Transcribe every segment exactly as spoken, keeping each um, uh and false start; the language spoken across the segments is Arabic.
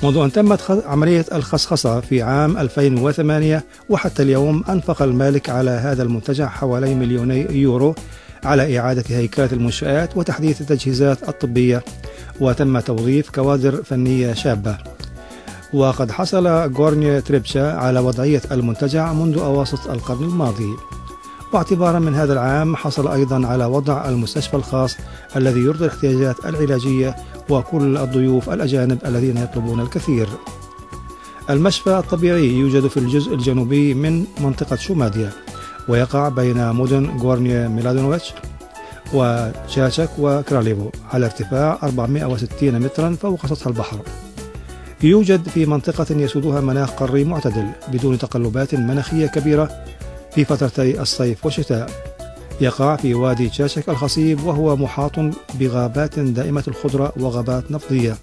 منذ أن تمت عملية الخصخصة في عام ألفين وثمانية وحتى اليوم، أنفق المالك على هذا المنتجع حوالي مليوني يورو على إعادة هيكلة المنشآت وتحديث التجهيزات الطبية، وتم توظيف كوادر فنية شابة. وقد حصل غورنيا تريبشا على وضعية المنتجع منذ أواسط القرن الماضي، واعتبارا من هذا العام حصل أيضا على وضع المستشفى الخاص الذي يرضي الاحتياجات العلاجية وكل الضيوف الأجانب الذين يطلبون الكثير. المشفى الطبيعي يوجد في الجزء الجنوبي من منطقة شوماديا، ويقع بين مدن غورنيا ميلادونوفيتش وشاشك وكراليفو على ارتفاع أربعمائة وستين مترا فوق سطح البحر. يوجد في منطقة يسودها مناخ قاري معتدل بدون تقلبات مناخية كبيرة في فترتي الصيف والشتاء. يقع في وادي شاشك الخصيب، وهو محاط بغابات دائمة الخضرة وغابات نفضية.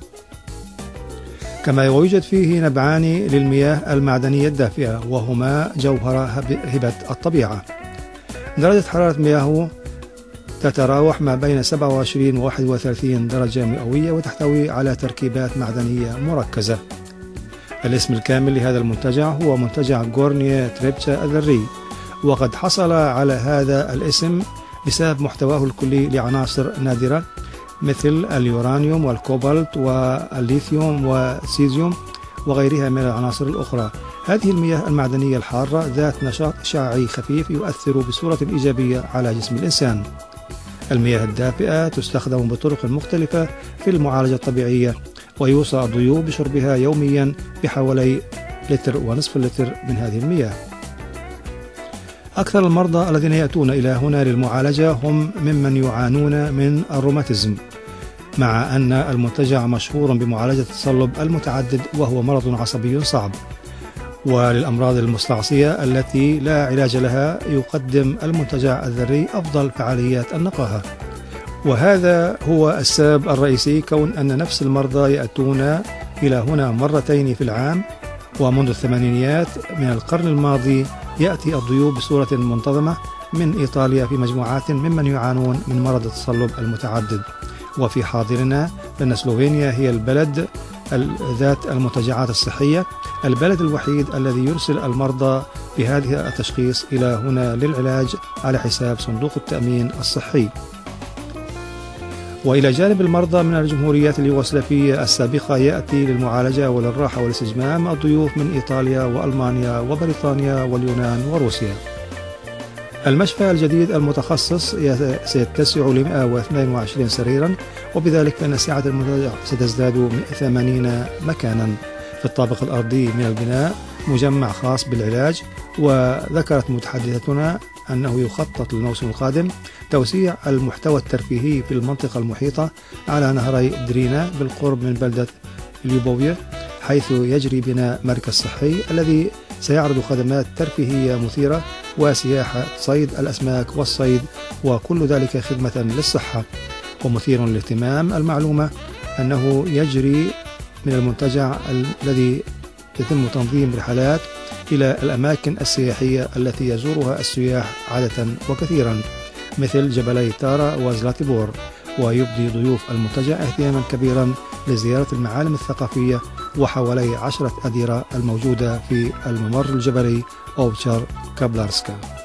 كما يوجد فيه نبعان للمياه المعدنية الدافئة، وهما جوهرة هبة الطبيعة. درجة حرارة مياهه تتراوح ما بين سبعة وعشرين و واحد وثلاثين درجة مئوية، وتحتوي على تركيبات معدنية مركزة. الاسم الكامل لهذا المنتجع هو منتجع غورنيا تريبشا الذري، وقد حصل على هذا الاسم بسبب محتواه الكلي لعناصر نادرة مثل اليورانيوم والكوبالت والليثيوم والسيزيوم وغيرها من العناصر الأخرى. هذه المياه المعدنية الحارة ذات نشاط إشعاعي خفيف يؤثر بصورة إيجابية على جسم الإنسان. المياه الدافئة تستخدم بطرق مختلفة في المعالجة الطبيعية، ويوصى الضيوف بشربها يوميا بحوالي لتر ونصف لتر من هذه المياه. أكثر المرضى الذين يأتون إلى هنا للمعالجة هم ممن يعانون من الروماتيزم، مع أن المنتجع مشهور بمعالجة التصلب المتعدد، وهو مرض عصبي صعب. وللأمراض المستعصية التي لا علاج لها يقدم المنتجع الذري أفضل فعاليات النقاهة. وهذا هو السبب الرئيسي كون أن نفس المرضى يأتون إلى هنا مرتين في العام. ومنذ الثمانينيات من القرن الماضي يأتي الضيوف بصورة منتظمة من إيطاليا في مجموعات ممن يعانون من مرض التصلب المتعدد. وفي حاضرنا فإن سلوفينيا هي البلد ذات المنتجعات الصحية، البلد الوحيد الذي يرسل المرضى بهذه التشخيص إلى هنا للعلاج على حساب صندوق التأمين الصحي. وإلى جانب المرضى من الجمهوريات اليوغوسلافية السابقة يأتي للمعالجة وللراحة والاستجمام الضيوف من إيطاليا وألمانيا وبريطانيا واليونان وروسيا. المشفى الجديد المتخصص سيتسع ل مئة واثنين وعشرين سريرا، وبذلك فإن سعة المنتجع ستزداد ثمانين مكانا. في الطابق الأرضي من البناء مجمع خاص بالعلاج. وذكرت متحدثتنا أنه يخطط للموسم القادم توسيع المحتوى الترفيهي في المنطقة المحيطة على نهري درينا بالقرب من بلدة ليوبوفيا، حيث يجري بناء مركز صحي الذي سيعرض خدمات ترفيهية مثيرة وسياحة صيد الأسماك والصيد، وكل ذلك خدمة للصحة. ومثير للاهتمام المعلومة أنه يجري من المنتجع الذي يتم تنظيم رحلات إلى الأماكن السياحية التي يزورها السياح عادة وكثيرا مثل جبلي تارا وزلاتيبور. ويبدي ضيوف المنتجع اهتماما كبيرا لزيارة المعالم الثقافية وحوالي عشرة أديرة الموجودة في الممر الجبلي أوبشار كابلارسكا.